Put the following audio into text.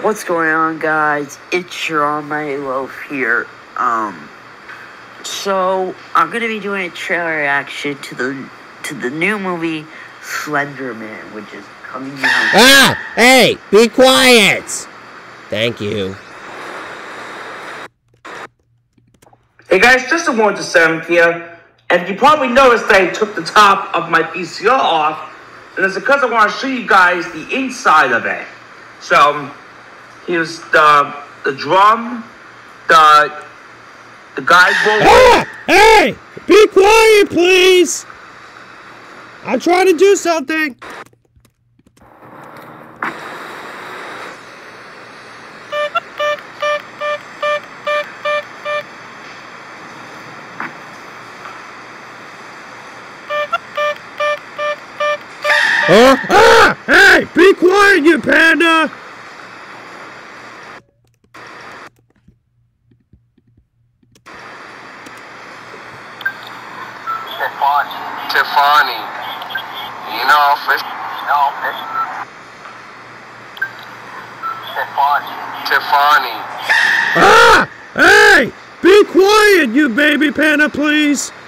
What's going on, guys? It's your my loaf here. So I'm gonna be doing a trailer reaction to the new movie Slender Man, which is coming out. Ah! Hey! Be quiet! Thank you. Hey guys, just wanted to say here, and you probably noticed that I took the top of my VCR off, and it's because I want to show you guys the inside of it. So here's the drum, the guide roller. Ah! Hey! Be quiet, please! I'm trying to do something. Hey! Be quiet, you panda! Tiffany, you know, Tiffany. Ah! Hey! Be quiet, you baby panda, please!